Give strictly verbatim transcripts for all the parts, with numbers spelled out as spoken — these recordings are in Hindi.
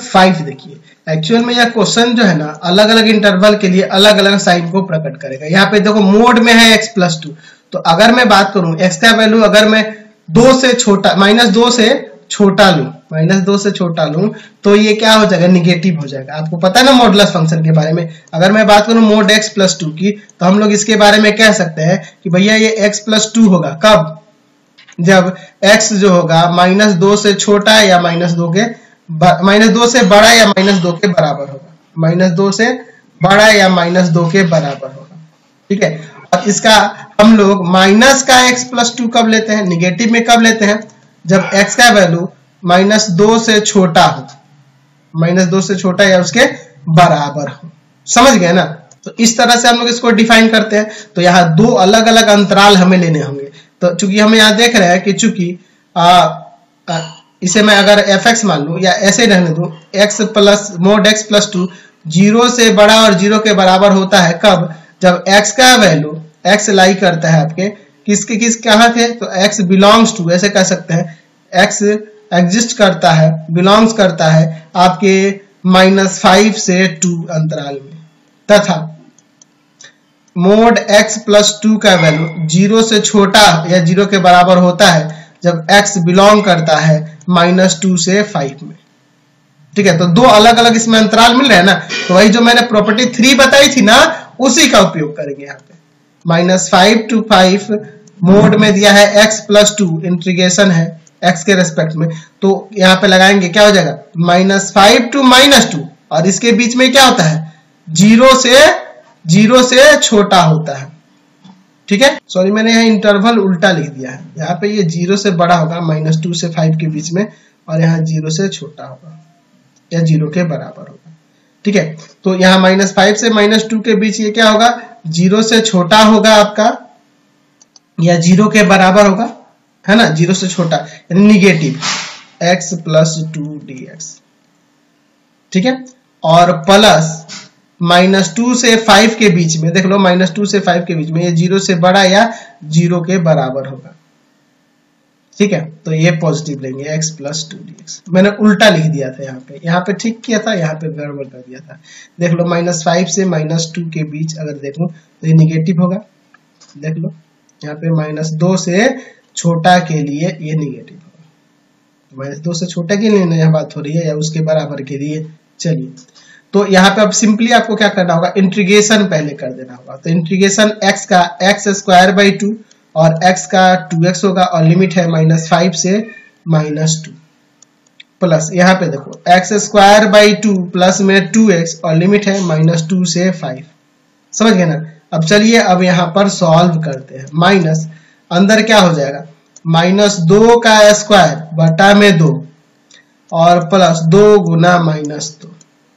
फाइव देखिए, एक्चुअल में यह क्वेश्चन जो है ना अलग अलग इंटरवल के लिए अलग अलग साइन को प्रकट करेगा। यहाँ पे देखो मोड में है x प्लस टू, तो अगर मैं बात करूं x का वैल्यू अगर मैं दो से छोटा माइनस दो से छोटा लूं माइनस दो से छोटा लूं तो ये क्या हो जाएगा, निगेटिव हो जाएगा। आपको पता है ना मॉडुलस फंक्शन के बारे में। अगर मैं बात करूं मोड x प्लस टू की तो हम लोग इसके बारे में कह सकते हैं कि भैया ये x प्लस टू होगा कब, जब x जो होगा माइनस दो से छोटा या माइनस दो के माइनस दो से बड़ा या माइनस दो के बराबर होगा, माइनस दो से बड़ा या माइनस दो के बराबर होगा। ठीक है, और इसका हम लोग माइनस का x प्लस टू कब लेते हैं, निगेटिव में कब लेते हैं, जब x का वैल्यू माइनस दो से छोटा हो, माइनस दो से छोटा या उसके बराबर हो। समझ गए ना। तो इस तरह से हम लोग इसको डिफाइन करते हैं। तो यहाँ दो अलग अलग अंतराल हमें लेने होंगे। तो चूंकि हम यहाँ देख रहे हैं कि चूंकि इसे मैं अगर एफ एक्स मान लूं या ऐसे रहने दूं, x plus mod x plus two zero से बड़ा और जीरो के बराबर होता है कब, जब x का वैल्यू x लाई करता है आपके किसके किस कहाँ थे, तो x बिलोंग्स टू, ऐसे कह सकते हैं x एग्जिस्ट करता है, बिलोंग्स करता है आपके माइनस फाइव से टू अंतराल में, तथा मोड x प्लस टू का वैल्यू जीरो से छोटा या जीरो के बराबर होता है जब x बिलोंग करता है माइनस टू से फाइव में। ठीक है, तो दो अलग अलग इसमें अंतराल मिल रहे हैं ना, तो वही जो मैंने प्रॉपर्टी थ्री बताई थी ना उसी का उपयोग करेंगे यहाँ पे। Minus five to five mod में दिया है x प्लस टू, इंटीग्रेशन है x के रेस्पेक्ट में, तो यहाँ पे लगाएंगे क्या हो जाएगा minus five to minus two, और इसके बीच में क्या होता है जीरो से जीरो से छोटा होता है। ठीक है, सॉरी मैंने यहाँ इंटरवल उल्टा लिख दिया है, यहाँ पे ये जीरो से बड़ा होगा माइनस टू से फाइव के बीच में, और यहाँ जीरो से छोटा होगा या जीरो के बराबर होगा। ठीक है, तो यहाँ माइनस फाइव से माइनस टू के बीच ये क्या होगा, जीरो से छोटा होगा आपका या जीरो के बराबर होगा, है ना, जीरो से छोटा यानी negative x plus two d x. ठीक है, और प्लस माइनस टू से फाइव के बीच में देख लो, माइनस टू से फाइव के बीच में ये जीरो से बड़ा या जीरो के बराबर होगा। ठीक है, तो ये पॉजिटिव लेंगे x plus two d x. मैंने उल्टा लिख दिया था यहाँ पे, यहाँ पे ठीक किया था, यहाँ पे गड़बड़ कर दिया था। देख लो माइनस फाइव से माइनस टू के बीच अगर देखूं तो ये निगेटिव होगा। देख लो यहाँ पे माइनस दो से छोटा के लिए ये निगेटिव होगा, माइनस दो से छोटा के लिए यहाँ बात हो रही है या उसके बराबर के लिए। चलिए, तो यहाँ पे अब सिंपली आपको क्या करना होगा, इंटीग्रेशन पहले कर देना होगा। तो इंटीग्रेशन x का एक्स स्क्वायर बाई टू और x का टू एक्स होगा, और लिमिट है माइनस फाइव से माइनस टू, प्लस यहाँ पे देखो x square by two plus में टू एक्स और लिमिट है माइनस टू से फाइव। समझ गए ना। अब चलिए अब यहाँ पर सॉल्व करते हैं। माइनस अंदर क्या हो जाएगा, माइनस दो का स्क्वायर बटा में दो और प्लस दो गुना माइनस दो,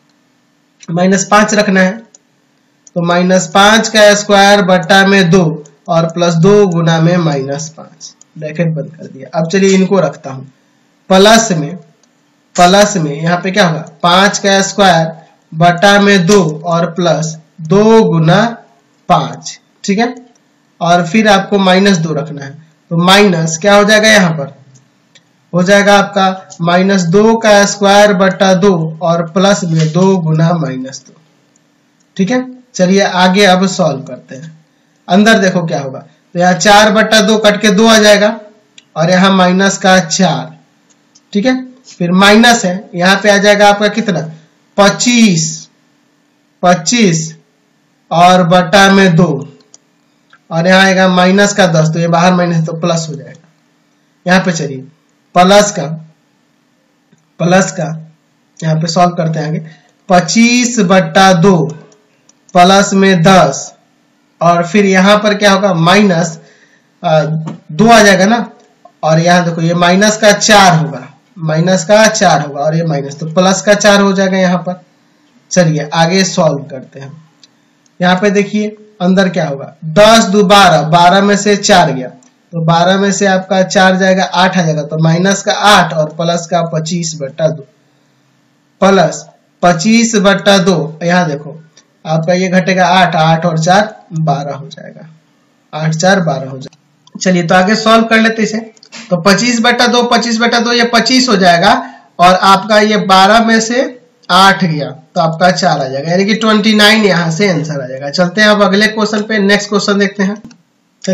माइनस पांच रखना है, तो माइनस पांच का स्क्वायर बटा में दो और प्लस दो गुना में माइनस पांच, ब्रैकेट बंद कर दिया। अब चलिए इनको रखता हूं, प्लस में प्लस में यहाँ पे क्या होगा, पांच का स्क्वायर बटा में दो और प्लस दो गुना पांच। ठीक है, और फिर आपको माइनस दो रखना है, तो माइनस क्या हो जाएगा, यहाँ पर हो जाएगा आपका माइनस दो का स्क्वायर बटा दो और प्लस में दो गुना माइनस दो। ठीक है, चलिए आगे अब सॉल्व करते हैं। अंदर देखो क्या होगा, तो यहाँ चार बटा दो कट के दो आ जाएगा और यहाँ माइनस का चार। ठीक है, फिर माइनस है, यहाँ पे आ जाएगा आपका कितना, पच्चीस पच्चीस और बटा में दो, और यहाँ आएगा माइनस का दस, तो ये बाहर माइनस तो प्लस हो जाएगा। यहाँ पे चलिए प्लस का प्लस का यहाँ पे सॉल्व करते हैं आगे, पच्चीस बट्टा दो प्लस में दस, और फिर यहाँ पर क्या होगा, माइनस दो आ जाएगा ना, और यहाँ देखो ये माइनस का चार होगा, माइनस का चार होगा और ये माइनस, तो प्लस का चार हो जाएगा यहाँ पर। चलिए आगे सॉल्व करते हैं। यहाँ पे देखिए अंदर क्या होगा, दस दो बारह, बारह में से चार गया तो बारह में से आपका चार जाएगा, आठ आ जाएगा, तो माइनस का आठ और प्लस का पच्चीस बट्टा दो, प्लस पच्चीस बट्टा दो, यहाँ देखो आपका ये घटेगा आठ, आठ और चार बारह हो जाएगा, आठ चार बारह हो जाएगा। चलिए तो आगे सॉल्व कर लेते इसे, तो पच्चीस बट्टा दो, पच्चीस बट्टा दो ये पच्चीस हो जाएगा, और आपका ये बारह में से आठ गया तो आपका चार आ जाएगा, यानी कि ट्वेंटी नाइन यहाँ से आंसर आ जाएगा। चलते हैं अब अगले क्वेश्चन पे, नेक्स्ट क्वेश्चन देखते हैं।